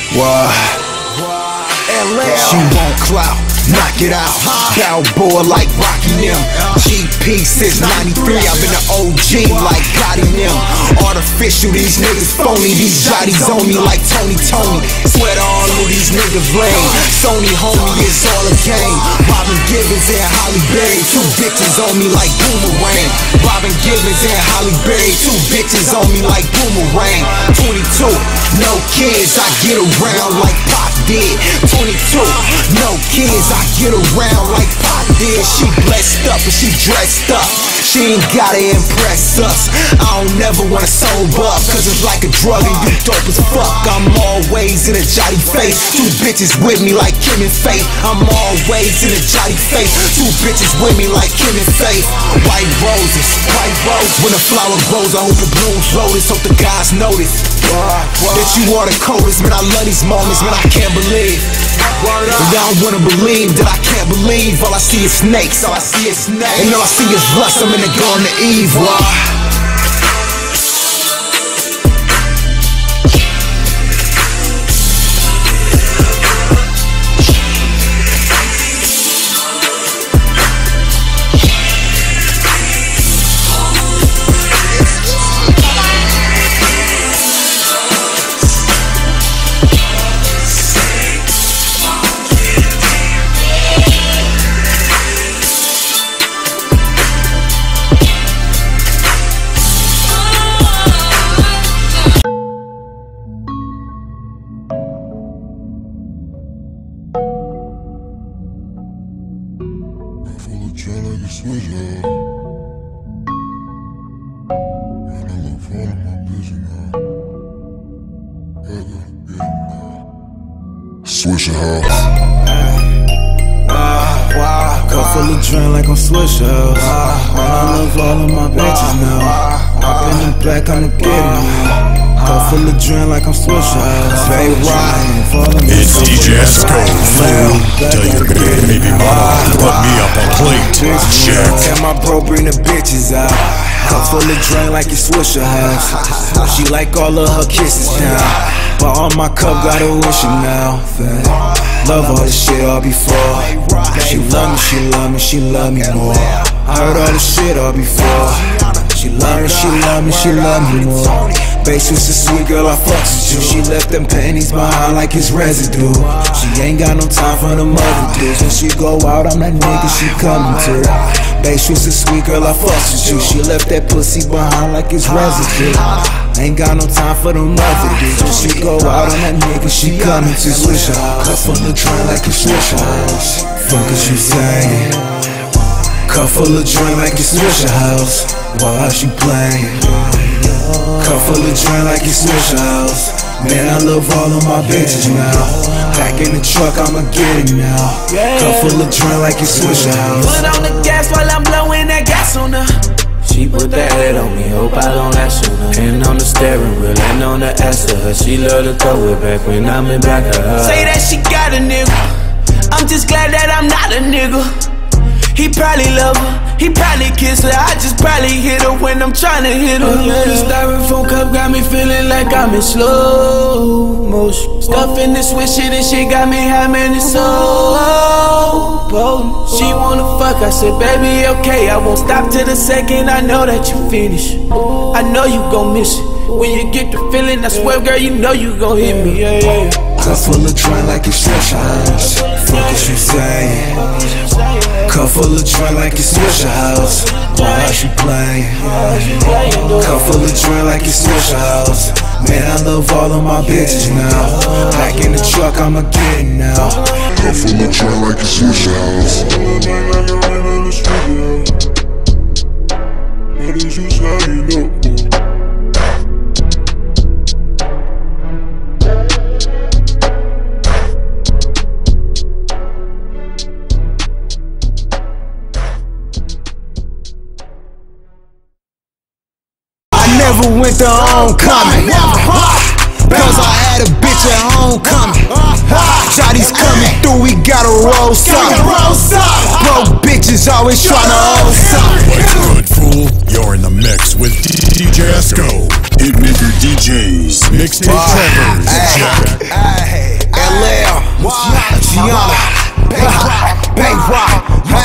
What? She want clout, knock it out. Balboa like Rocky them. GP since '93, I've been an OG like Gotti them. Artificial, these niggas phony. These jotties on me like Tony. Swear to all of these niggas lame. Sony homie, it's all a game. Robin Givens and Holly Berry, two bitches on me like Boomerang. Robin Givens and Holly Berry, two bitches on me like Boomerang. 22, no kids, I get around like Pop did. 22, no kids, I get around like Pop did. She blessed up and she dressed up. She ain't gotta impress us. I don't never wanna sober up, cause it's like a drug and you dope as fuck. I'm always in a jolly face. Two bitches with me like Kim and Faith. I'm always in a jolly face. Two bitches with me like Kim and Faith. White roses. When the flower grows, I hope it blooms lotus. Hope the guys notice that you are the coldest. Man, I love these moments, man, I can't believe. And I don't wanna believe that I can't believe. All I see is snakes, and all I see is lust. I'm in the Garden of Eve. Swisher House. Cup full of drink like I'm Swisher House. I love all of my bitches now. Hop in the black, I'ma get it now. Cup full of drink like I'm Swisher House. It's DJ Esco. Tell your baby mama to put me up on plate. Check. And my bro bring the bitches out. Cup full of drink like it's Swisher House. She like all of her kisses now. But on my cup got a wishing now. Love all this shit all before. She love me more. I heard all this shit all before. She love me more. Bass was a sweet girl, I fucks with you. She left them panties behind like it's residue. She ain't got no time for them other dudes. When she go out, I'm that nigga she coming to. Bass was a sweet girl, I fucks with you. She left that pussy behind like it's residue. Ain't got no time for them other dudes. When she go out, I'm that nigga she coming to. Swisher House, cup full of drink like it's Swisher House. Fuck is you saying? Cup full of drink like it's Swisher House. Why she playing? Cup full of drink like it's Swisher House. Man, I love all of my bitches now. Back in the truck, I'ma get it now. Cup full of drink like it's Swisher House. Put on the gas while I'm blowing that gas on her. She put that head on me, hope I don't ask her. Hand on the steering wheel, and on the ass of her. She love to throw it back when I'm in back of her. Say that she got a nigga. I'm just glad that I'm not a nigga. He probably love her, he probably kiss her. I just probably hit her when I'm tryna hit her. The styrofoam cup got me feeling like I'm in slow motion. Stuffing this with shit and shit got me high, man, it's so potent. She wanna fuck, I said, baby, okay, I won't stop till the second I know that you finish. I know you gon' miss it. When you get the feeling, I swear, girl, you know you gon' hit me, yeah. Cup full of drink like it's Swisher House. Fuck is you saying? Cup full of drink like it's Swisher House. Why she playing? Cup full of drink like it's Swisher House. Man, I love all of my bitches now. Back in the truck, I'ma get it now. Cup full of drink like it's Swisher House. What is you saying? Never went to homecoming, cause I had a bitch at homecoming. Shotty's coming through, we gotta roll something. Broke bitches always tryna hold something. What's good, fool? You're in the mix with DJ Esco. Hitmaker DJs, Mixtape Trevor's. Check. Luciana, Bay Rock,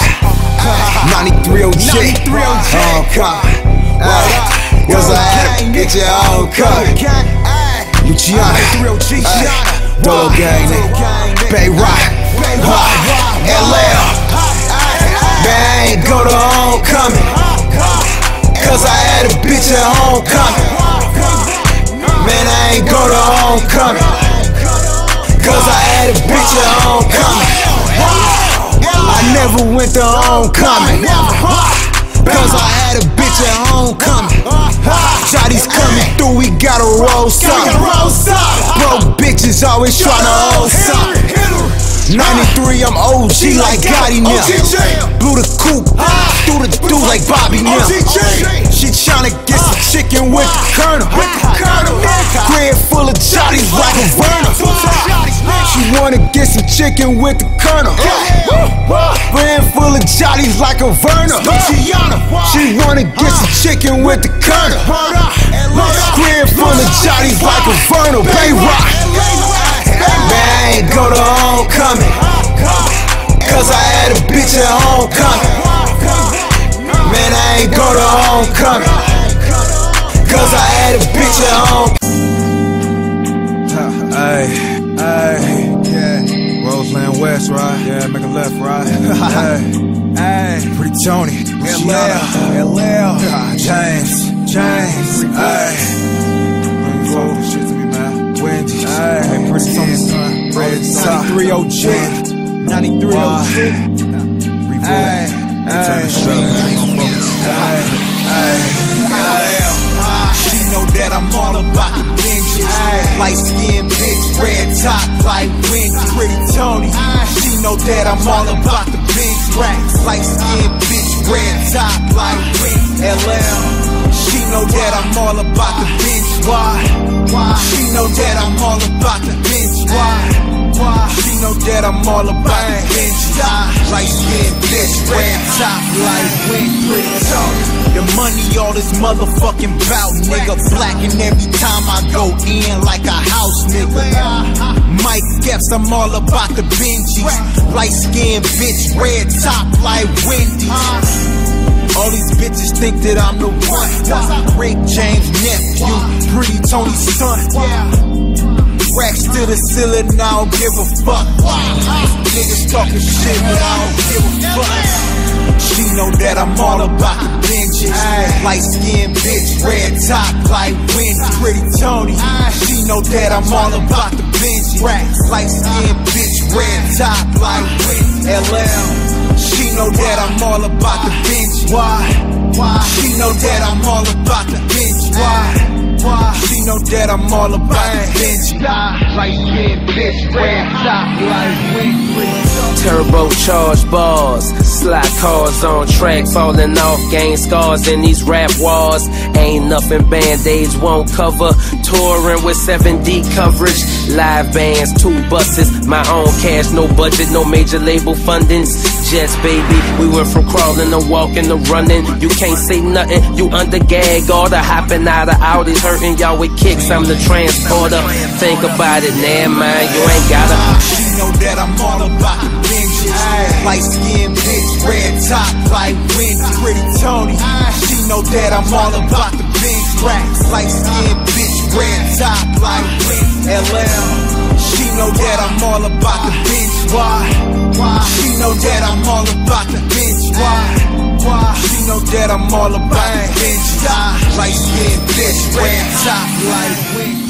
93 OG. Oh, come. Cause I had to get your own cut. Luciana, Dolo Gang, Bay Rock, LL. Man, I ain't go to homecoming, cause I had a bitch at homecoming. Man, I ain't go to homecoming, cause I had a bitch at homecoming. I never went to homecoming, cause I had a bitch at homecoming. Shotty's coming through, we gotta roll something. Broke bitches always tryna hold something. 93, I'm OG like Gotti now. Blew the coupe, through the dude like Bobby now. She tryna get some chicken with the Colonel. Crib full of Jotties like a Verna. She wanna get some chicken with the Colonel. Crib full of Jotties like a Verna. She wanna get some chicken with the Colonel. Crib full of Jotties like a Verna. Bay Rock. Man, I ain't go to homecoming, cause I had a bitch at homecoming. Man, I ain't go to homecoming, cause I had a bitch at homecoming. Hey, Roseland West, right? Yeah, make a left, right? Hey, Pretty Tony, LL, James, hey. Shit to me, man. Wendy, hey, Pretty Tony, son. Red Top, 93 OG, 93 OG. She know that I'm all about the benches. Light skin bitch, red top like Wendy. Pretty Tony, she know that I'm all about the bench racks. Light skin bitch, red top like Wendy. LL, she know that I'm all about the bench. Why? She know that I'm all about the bench. Why? She know that I'm all about the bench. Light skin bitch, red top like Wendy. Pretty Tony. The money all this motherfucking bout, nigga. Blacking every time I go in like a house, nigga. Mike Epps, I'm all about the Benjis. Light skin bitch, red top like Wendy. All these bitches think that I'm the one. Rick James nephew, Pretty Tony's son. Racks to the ceiling, I don't give a fuck. Niggas talking shit, but I don't give a fuck. She know that I'm all about the benches. Light skin bitch, red top like Wendy. Pretty Tony, she know that I'm all about the benches. Light skin bitch, red top like Wendy. LL, she know that I'm all about the bench. Why? She know that I'm all about the bench. Why? She know that I'm all about the bench. Light skin bitch, red top like Wendy. Turbocharged bars, slot cars on track, falling off, gain scars in these rap wars. Ain't nothing band-aids won't cover. Touring with 7D coverage, live bands, 2 buses, my own cash, no budget, no major label fundings. Jets, baby, we went from crawling to walking to running. You can't say nothing, you under gag order, hopping out of Audis, hurting y'all with kicks. I'm the transporter. Think about it, never mind, you ain't gotta. She know that I'm all about the benches. Light skin bitch, red top like Wendy. Pretty Tony, she know that I'm all about the bench racks. Light skin bitch, red top like Wendy. LL, she know that I'm all about the bench. Why? She know that I'm all about the bench. Why? She know that I'm all about the bench. Light skin bitch, red top like Wendy.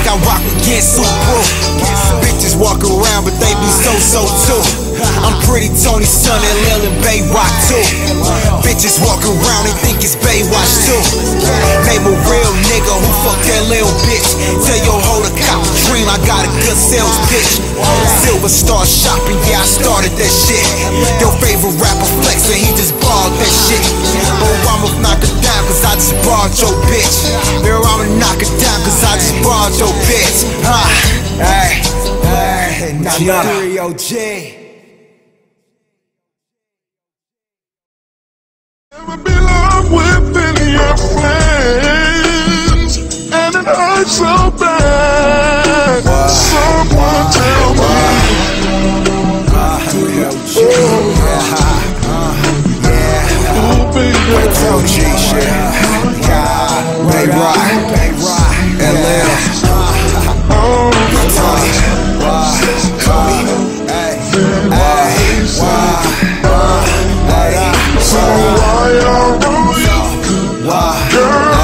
think I rock against Subaru. Bitches walk around, but they be so too. I'm pretty Tony, son, and Lil and Bay Rock too. Bitches walk around and think it's Baywatch too. Name a real nigga who fuck that little bitch. Tell your hoe to cop a dream, I got a good sales pitch. Silver Star shopping, yeah, I started that shit. Your favorite rapper flexing, he just borrowed that shit. Oh, I'ma knock it down cause I just borrowed your bitch. Girl, I'ma knock it down cause I just borrowed your bitch. Hey, 93 OG. Never belong with any of your friends, and it hurts so bad. Someone tell me. Oh, baby. OG shit. Bay Rock, LL. So why are you, girl?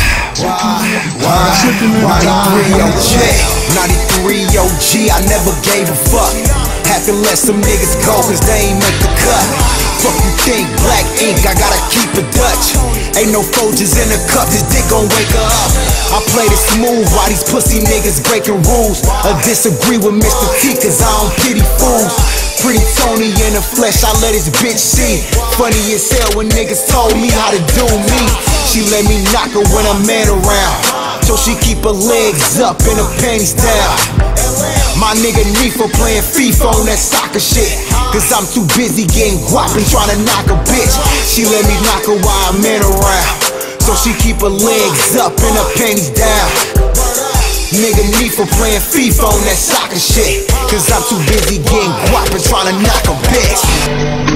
93 OG, I never gave a fuck. Had to let some niggas go cause they ain't make the cut. Fuck you think, black ink, I gotta keep it Dutch. Ain't no Folgers in the cup, this dick gon' wake her up. I play it smooth while these pussy niggas breaking rules. I disagree with Mr. T cause I don't pity fools. Pretty Tony in the flesh, I let his bitch see. Funny as hell when niggas told me how to do me. She let me knock her when a man around, so she keep her legs up and her panties down. My nigga Neefa playing FIFA on that soccer shit, cause I'm too busy getting guap and tryna knock a bitch. She let me knock her while a man around, so she keep her legs up and her panties down. Nigga Neefa playing FIFA on that soccer shit, cause I'm too busy getting guap and tryna knock a bitch.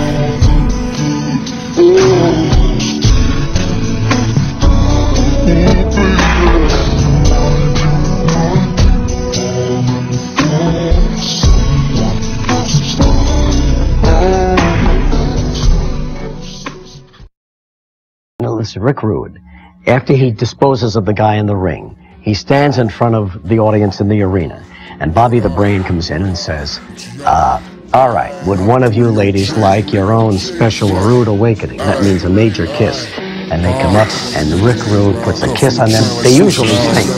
Listen, Rick Rude, after he disposes of the guy in the ring, he stands in front of the audience in the arena, and Bobby the Brain comes in and says, all right, would one of you ladies like your own special rude awakening? That means a major kiss. And they come up, and Rick Rude puts a kiss on them. They usually faint.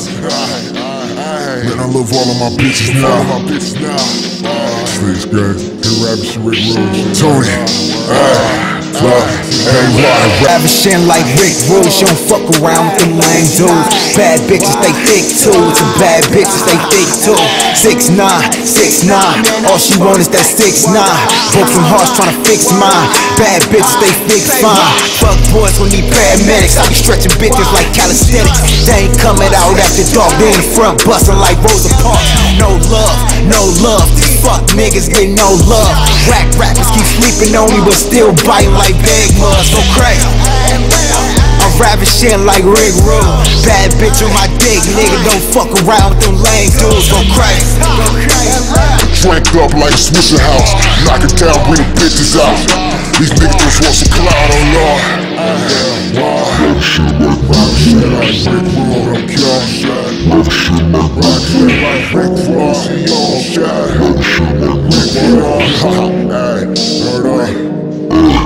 Man, I love all of my bitches now. Face gang, Hit Ravishing Rick Rude. Tony, Ravishing like Rick Rude, she don't fuck around with them lame dudes. Bad bitches, they thick too. Some bad bitches, they thick too. 6'9", 6'9", all she want is that 6'9". Broken hearts tryna fix mine. Bad bitches, they fix fine. Fuck boys who need paramedics. I be stretching bitches like calisthenics. They ain't coming out after dark, they in the front bustin' like Rosa Parks. No love, no love. These fuck niggas get no love. Rap rappers keep sleeping on me, but still biting like big mugs. Go crazy. I'm ravishing like Rick Rude. Bad bitch on my dick, nigga. Don't fuck around with them lame dudes. Go crazy. Cranked up like a Swisher House. Knock it down, bring the bitches out. These niggas just want some clout on y'all. Hey,